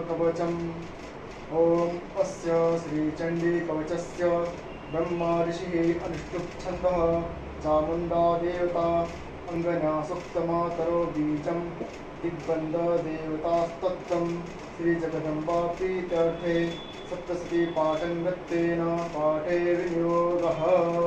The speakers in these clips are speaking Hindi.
कवचम्। ॐ अस्य श्रीचण्डीकवचस्य ब्रह्मा ऋषिः अनुष्टुप् चामुण्डा देवता अङ्गना सुप्तमातरो बीजं दिग्बन्ध देवतास्तत्त्वं श्रीजगदम्बा प्रीत्यर्थे सप्तशती पाठन्वत्तेन पाठे विनियोगः।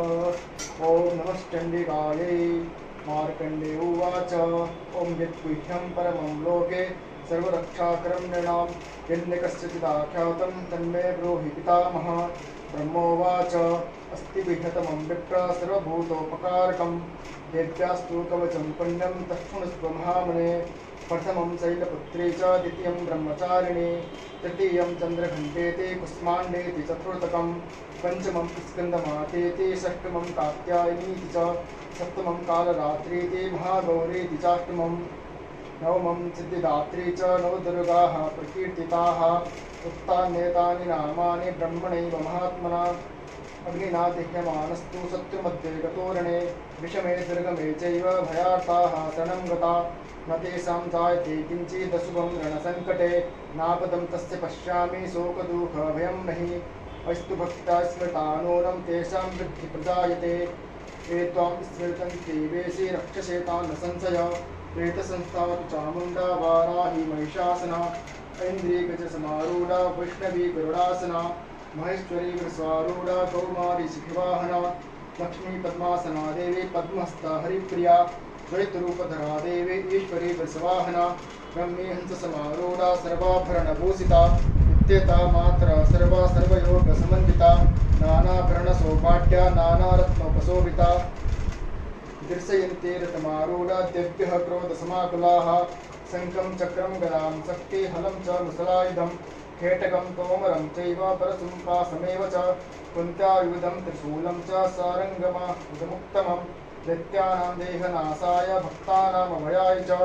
ॐ नमश्चण्डिकायै। मार्कण्डे उवाच ॐ यत्गुह्यं परमं लोके सर्वरक्षाकरं नृणां यन्यकस्यचिदाख्यातं तन्मे ब्रूहि पितामह। ब्रह्मोवाच अस्ति गुह्यतमं विप्र सर्वभूतोपकारकं देव्यास्तु कवचं पुण्यं तच्छृणुष्व महामुने। प्रथमं शैलपुत्रे च द्वितीयं ब्रह्मचारिणे तृतीयं चन्द्रघण्टेति कुष्माण्डेति चतुर्थकं पञ्चमं स्कन्दमातेति षष्ठमं कात्यायनीति च सप्तमं कालरात्रीति महागौरीति चाष्टमं नवमं सिद्धिदात्री च नवदुर्गाः प्रकीर्तिताः। उत्तान्येतानि नामानि ब्रह्मणैव महात्मना अग्निना दह्यमानस्तु शत्रुमध्ये गतोरणे विषमे दुर्गमे चैव भयार्ताः शरणं गता न तेषां जायते किञ्चिदशुभं रणसङ्कटे नापदं तस्य पश्यामि शोकदुःखभयं नहि अस्तु भक्ता स्मृता नूनं तेषां वृद्धि प्रजायते ये त्वां स्मृतन्ते वेशे रक्षसेतान् न संशय प्रेतसंस्था चामुण्डा वाराही महिषासना ऐन्द्रियगजसमारूढा वैष्णवी गरुडासना महेश्वरी वृषारूढा कौमारी शिखिवाहना लक्ष्मी पद्मासना देवी पद्महस्ता हरिप्रिया द्वैतरूपधरा देवी ईश्वरी वृषवाहना ब्रह्मी हंससमारूढा सर्वाभरणभूषिता नित्यता मात्रा सर्वा सर्वयोगसमन्विता नानाभरणसौभाग्या नानारत्नोपशोभिता दर्शयन्ते रथमारूढा देव्यः क्रोधसमाकुलाः शङ्खं चक्रं गदां शक्ति हलं च मुसलायुधं खेटकं तोमरं चैव परशुं पाशमेव च कुन्त्यायुधं त्रिशूलं च सारङ्गमुत्तमं दैत्यानां देहनाशाय भक्तानामभयाय च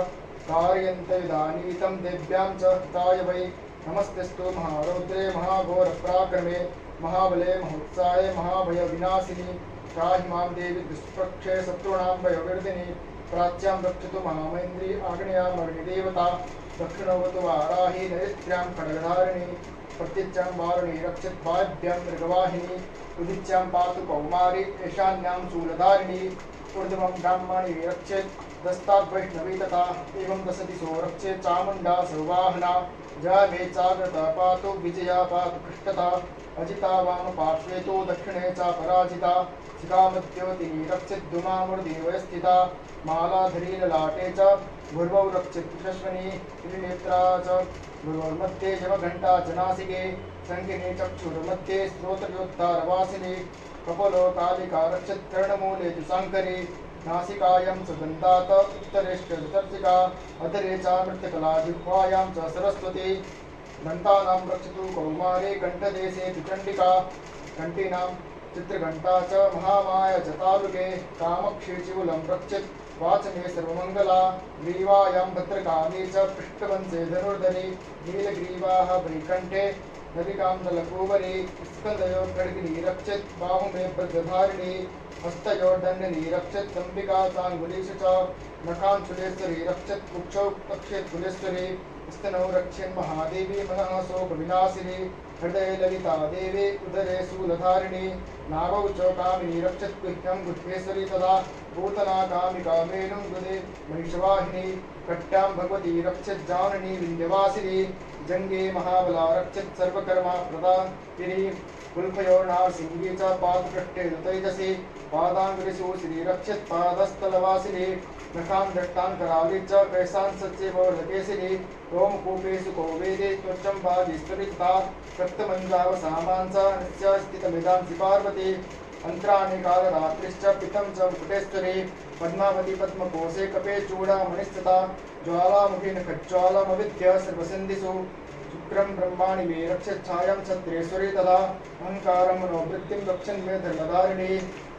कारयन्तयुधानीतं देव्यां च हिताय वै। नमस्तेस्तु महारौद्रे महाघोरपराक्रमे महाबले महोत्साहे महाभयविनाशिनी त्राहि मां देवी दुष्प्रक्षे शत्रूणां भयवर्धिनी प्राच्यां रक्षतु महामैन्द्री आग्नेयामग्निदेवता दक्षिणोऽवतु वाराही नैऋत्यां खड्गधारिणी प्रत्यच्यां वारुणी रक्षित वाद्यां मृगवाहिनी उदिच्यां पातु कौमारी ईशान्यां शूलधारिणी ऊर्ध्वं ब्राह्मणी रक्षेत् दस्ताद् वैष्णवी तथा एवं दशदिशो रक्षेत् चामुण्डा सर्ववाहना जमे चाग्रता पातु विजया पातु पृष्ठता अजिता वामपार्श्वे तु दक्षिणे च पराजिता शिखामद्योतिनी रक्षित् धूमामूर्ध्नि वयस्थिता मालाधरी ललाटे च भुर्वौ रक्षित् यशस्विनी त्रिनेत्रा च भुर्वोर्मध्ये जवघण्टा च नासिके शङ्खिनी चक्षुर्मध्ये श्रोत्रयोत्तारवासिनी कपोलो कालिका रक्षित् कर्णमूले तु शाङ्करी नासिकायां च दन्तात उत्तरेष्टर्तिका अधरे च मृत्तिकला जिह्वायां च सरस्वती दन्तानां रक्षतु कौमारी कण्ठदेशे तु चण्डिका कण्ठीनां चित्रघण्टा च महामाया च तालुके कामक्षी चिवुलं रक्षित् वाचने सर्वमङ्गला ग्रीवायां भद्रकाली च पृष्ठवंशे धनुर्धरी नीलग्रीवाः वैकण्ठे नलिकां दलकुवरी स्कन्दयो खड्गिनी रक्षित् बाहुमे भद्रधारिणी हस्तयो दण्डिनी रक्षित् दम्बिका चाङ्गुलीषु च नखांशुलेश्वरी रक्षित् कुक्षौ कक्षेत् कुलेश्वरी स्तनौ रक्षेन् महादेवी मनः शोकविनाशिनी हृदये ललिता देवी उदरे शूलधारिणी नाभौ च कामिनी रक्षित् गुह्यं गुह्येश्वरी तदा पूतना कामिका मेनुं गुदे महिषवाहिनी कट्यां भगवती रक्षित् जाननी विन्ध्यवासिनी जङ्गे महाबला रक्षित् सर्वकर्मा प्रदा गिरी कुल्फयोर्नारसिंही च पादपृष्ठे तेजसी पादाङ्गुलिषु श्रीरक्षित् पादस्थलवासिनी नखां दट्टां कराली च कैसां सच्चेवोर्धकेशिनी रोमकूपेषु कौवेदे त्वचं वाजीश्वरी तथा रक्तमञ्जावसामां च नित्यस्थितमिदांसि पार्वती अंतराणि कालरात्रिश्च पितं च मुकुटेश्वरी पद्मावती पद्मकोशे कपे चूडामणिस्थिता ज्वालामुखी नखज्वालमविद्य सर्वसिन्धिषु शुक्रं ब्रह्माणि मे रक्षत् छायां छत्रेश्वरी तदा अहङ्कारं मनोवृत्तिं रक्षन् मे धर्मधारिणी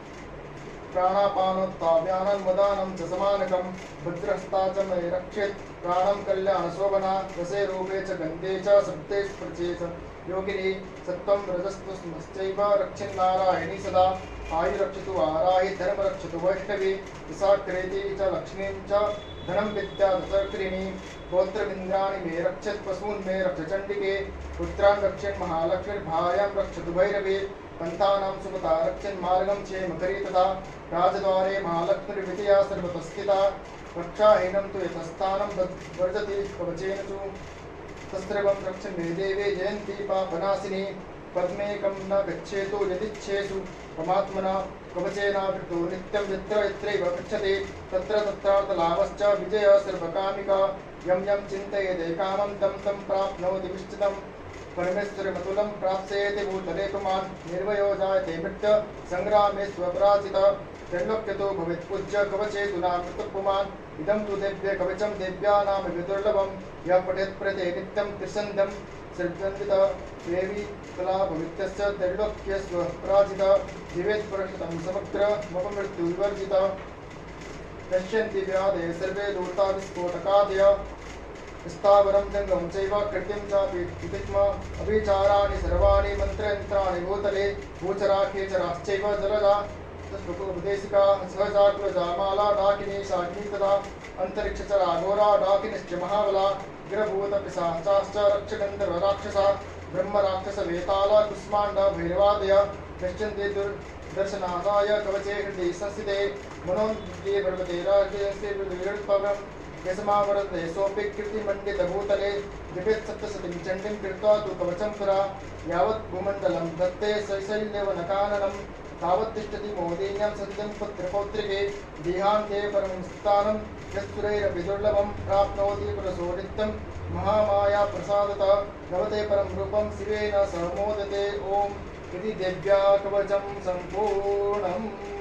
प्राणापानोत्ताव्यानन्मदानं च समानकं भद्रहस्ता च मे रक्षेत् प्राणं कल्याणशोभना रसे रूपे च गन्धे च शब्दे स्पर्शे च योगिनी सत्त्वं रजस्तुस्मश्चैव रक्षन्नारायणी सदा आयुरक्षतु वाराहि धर्मरक्षतु वैष्णवी विशाक्रेति च लक्ष्मीं च धनं विद्या दशकृणी गोत्रमिन्द्राणि मे रक्षत् पशून् मे रक्ष चण्डिके पुत्रान् रक्षन् महालक्ष्मी भार्यां रक्षतु भैरवे पन्थानां सुमता रक्षन् मार्गं क्षेमकरी तथा राजद्वारे महालक्ष्मीर्विजया सर्वतस्थिता रक्षाहीनं तु यतस्थानं वर्जति कवचेन तु तस्त्रवं रक्षन् मे देवे जयन्ती पापनाशिनी पद्मेकं न गच्छेतु यदिच्छेषु परमात्मना कवचेनावृतो नित्यं यत्र यत्रैव गच्छते तत्र तत्रार्थलाभश्च विजय सर्वकामिका यं यं चिन्तयेदेकामं तं तं प्राप्नोति निश्चितं परमेश्वरमतुलं प्राप्स्येति भूतले पुमान् निर्वयो जायते मृत्य संग्रामे स्वपराजितः त्रैलोक्यतो भवेत् पूज्य कवचेतु नामृतः पुमान् इदं तु दिव्य कवचं दिव्यानां विदुर्लभं यः पठेत् प्रते नित्यं त्रिसन्ध्यं सृजन्विता देवी कला भवित्यस्य त्रैलोक्यस्व पराजिता जीवेत् पुरुषतं समग्र मपमृत्यु विवर्जिता पश्यन्ति व्याधे सर्वे दूता विस्फोटकादय स्थावरं जङ्गमं चैव कृतिं चापि विदिक्म अभिचाराणि सर्वाणि मन्त्रयन्त्राणि भूतले भूचरा खेचराश्चैव जलजा उपदेशिका सहजाग्रजा माला डाकिनी शाकिनी तथा अन्तरिक्षचरा घोरा डाकिनिश्च महाबला ग्रभूतपिशाचाश्च रक्षगन्धर्व राक्षसा ब्रह्मराक्षस वेताला कुष्माण्ड भैरवादय गच्छन्ति दुर्दर्शनादाय कवचे हृदि संस्थिते मनोन्विते पर्वते राजयस्य विगणपवं यस्मावरते सोऽपि कीर्तिमण्डितभूतले जपेत् सप्तशतीं चण्डीं कृत्वा तु कवचं पुरा यावत् भूमण्डलं दत्ते शैशल्यवनकाननं तावत् तिष्ठति मोदिन्यं सत्यं पुत्रपौत्रिके देहान्ते परमं स्थानं यत्सुरैरपि दुर्लभं प्राप्नोति पुरुषो नित्यं महामाया प्रसादतः भवते परं रूपं शिवेन सह मोदते ॐ इति देव्या कवचं सम्पूर्णम्।